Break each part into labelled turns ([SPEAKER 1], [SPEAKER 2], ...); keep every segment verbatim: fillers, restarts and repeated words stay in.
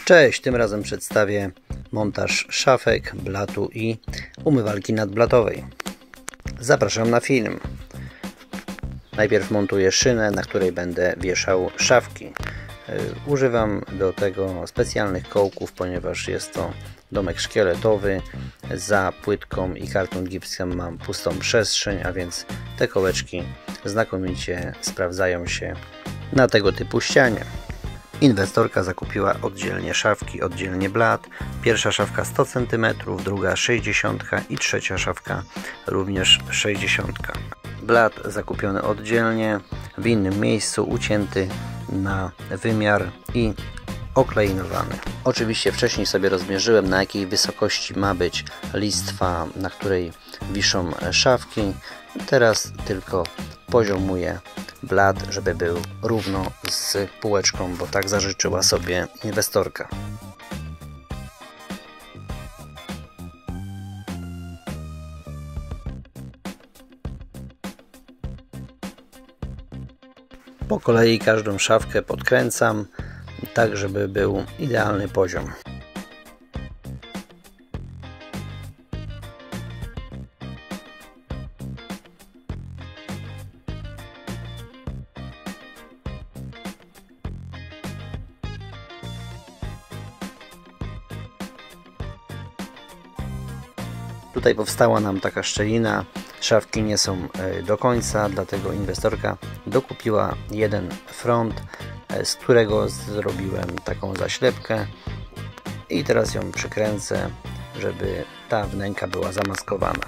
[SPEAKER 1] Cześć, tym razem przedstawię montaż szafek, blatu i umywalki nadblatowej. Zapraszam na film. Najpierw montuję szynę, na której będę wieszał szafki. Używam do tego specjalnych kołków, ponieważ jest to domek szkieletowy. Za płytką i karton gipsem mam pustą przestrzeń, a więc te kołeczki znakomicie sprawdzają się na tego typu ścianie. Inwestorka zakupiła oddzielnie szafki, oddzielnie blat. Pierwsza szafka sto centymetrów, druga sześćdziesiąt i trzecia szafka również sześćdziesiąt. Blat zakupiony oddzielnie, w innym miejscu, ucięty na wymiar i oklejnowany. Oczywiście wcześniej sobie rozmierzyłem, na jakiej wysokości ma być listwa, na której wiszą szafki. Teraz tylko poziomuję blat, żeby był równo z półeczką, bo tak zażyczyła sobie inwestorka. Po kolei każdą szafkę podkręcam, tak żeby był idealny poziom. Tutaj powstała nam taka szczelina, szafki nie są do końca, dlatego inwestorka dokupiła jeden front, z którego zrobiłem taką zaślepkę i teraz ją przykręcę, żeby ta wnęka była zamaskowana.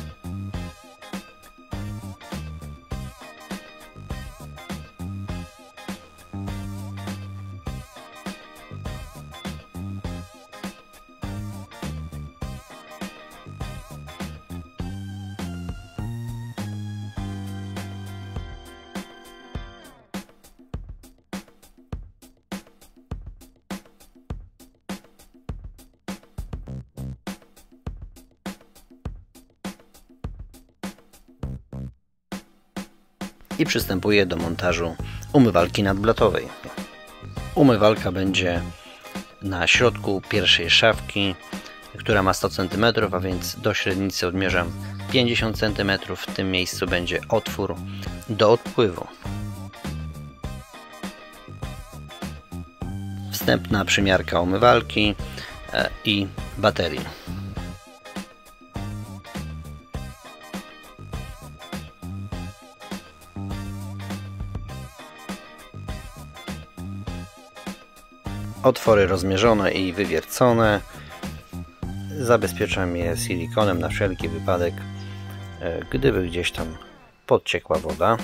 [SPEAKER 1] I przystępuję do montażu umywalki nadblatowej. Umywalka będzie na środku pierwszej szafki, która ma sto centymetrów, a więc do średnicy odmierzam pięćdziesiąt centymetrów. W tym miejscu będzie otwór do odpływu. Wstępna przymiarka umywalki i baterii. Otwory rozmierzone i wywiercone. Zabezpieczam je silikonem na wszelki wypadek, gdyby gdzieś tam podciekła woda.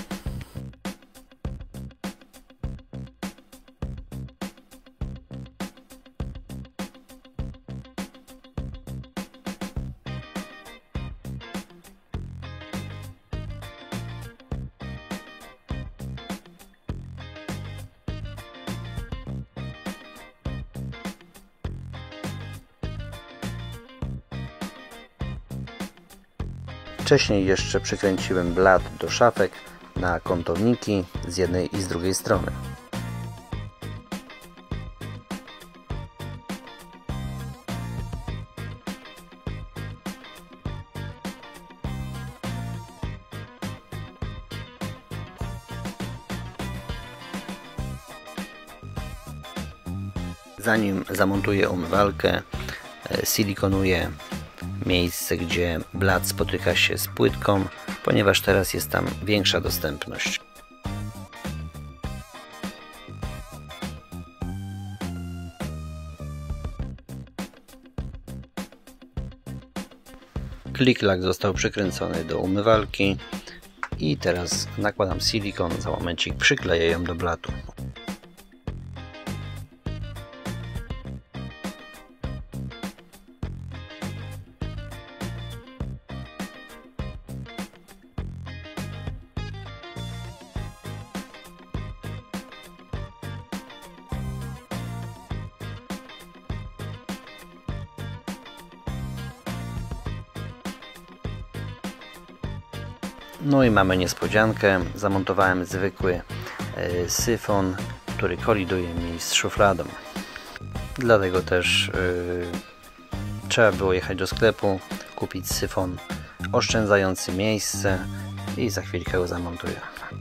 [SPEAKER 1] Wcześniej jeszcze przykręciłem blat do szafek na kątowniki z jednej i z drugiej strony. Zanim zamontuję umywalkę, silikonuję miejsce, gdzie blat spotyka się z płytką, ponieważ teraz jest tam większa dostępność. Klik-lak został przykręcony do umywalki i teraz nakładam silikon, za momencik przykleję ją do blatu. No i mamy niespodziankę. Zamontowałem zwykły syfon, który koliduje mi z szufladą. Dlatego też yy, trzeba było jechać do sklepu, kupić syfon oszczędzający miejsce i za chwilkę go zamontuję.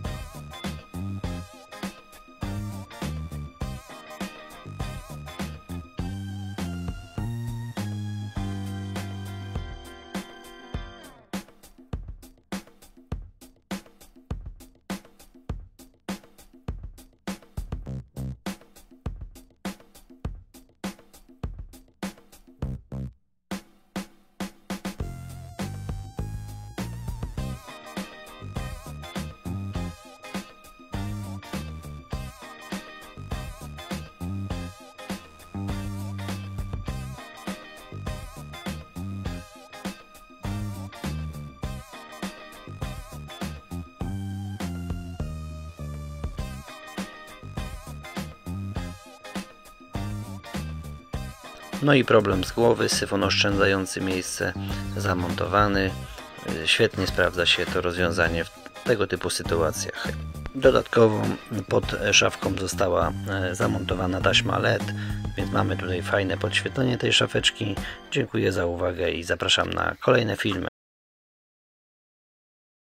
[SPEAKER 1] No i problem z głowy, syfon oszczędzający miejsce zamontowany. Świetnie sprawdza się to rozwiązanie w tego typu sytuacjach. Dodatkowo pod szafką została zamontowana taśma L E D, więc mamy tutaj fajne podświetlenie tej szafeczki. Dziękuję za uwagę i zapraszam na kolejne filmy.